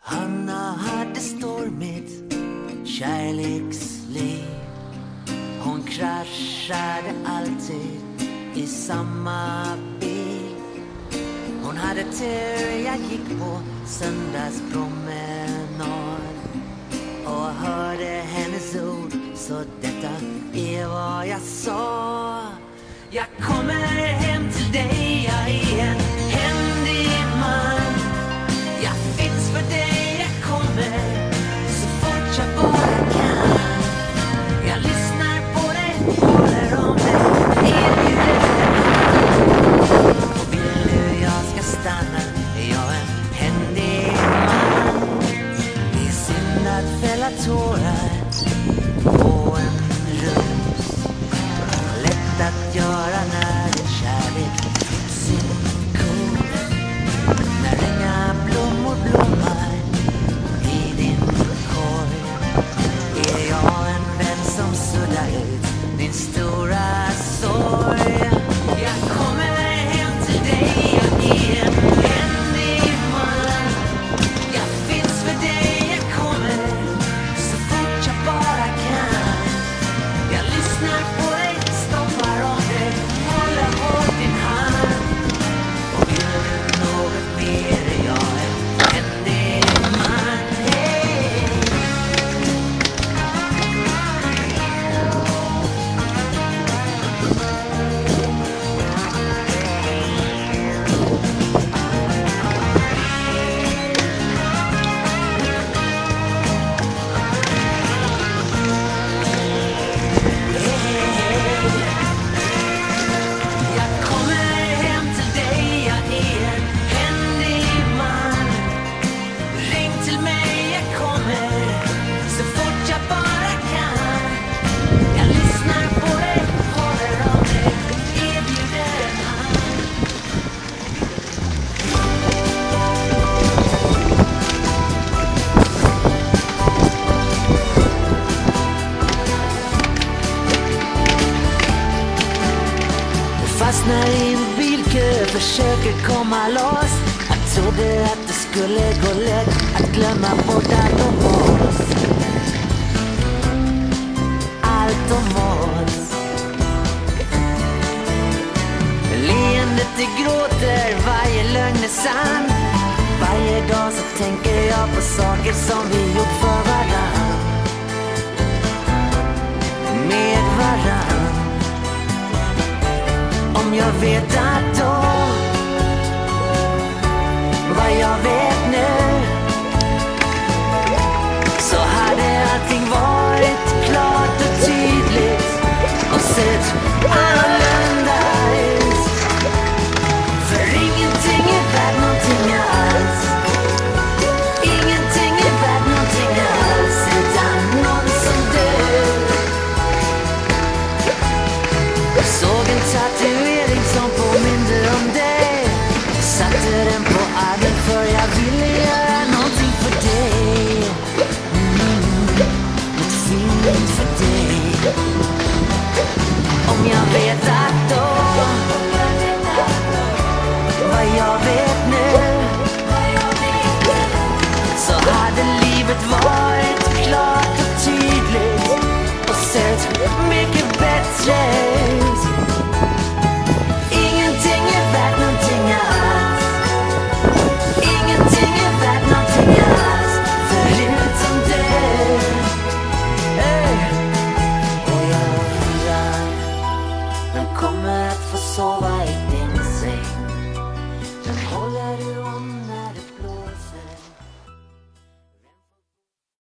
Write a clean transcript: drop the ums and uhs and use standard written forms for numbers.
Hanna hade stormigt kärleksliv. Hon kraschade alltid i samma bil. Hon hade tur, jag gick på söndagspromenad och hörde hennes ord, så detta är vad jag sa. Jag kommer hem till dig, jag är en händig man. Jag finns för dig, jag kommer så fort jag bara kan. Jag lyssnar på dig, håller om dig, erbjuder dig. Och vill du jag ska stanna, är jag en händig man. Det är synd att fälla tårar på en rus. Lätt att göra när det kärlek fick sin kor. När inga blommor blommar i din korg, är jag en vän som suddar ut din stora sorg. Jag kommer hem till dig, jag är en händig man. Jag finns för dig, jag kommer så fort jag bara kan. Jag lyssnar på dig, stoppar om dig, håller hårt din hand. Och vill du något mer, är jag en händig man. Hey. Jag kommer hem till dig, jag är en händig man. Ring till mig, jag kommer så fort jag bara kan. Jag lyssnar på dig, håller om dig, erbjuder en hand. Fastnar i en bilkö, försöker komma loss. Jag trodde att det skulle gå lätt att glömma bort allt om oss. Allt om oss. Leendet det gråter, varje lögn är sann. Varje dag så tänker jag på saker som vi gjort för varann. Med varann. Om jag vet att då, vad jag vet nu, så hade allting varit klart och tydligt och sett annorlunda ut. För ingenting är värt någonting alls. Ingenting är värt någonting alls utan någon som dör. Jag såg en tatuering som påminde om dig. Satte den på armen för jag ville göra någonting för dig. Något fint för dig. Om jag vet att då, vad jag vet nu, så hade livet varit klart och tydligt och sett mycket bättre ut. Ingenting är värt någonting alls. Ingenting är värt någonting alls förutom dig. Och jag undrar, vem kommer att få sova i din säng? Den håller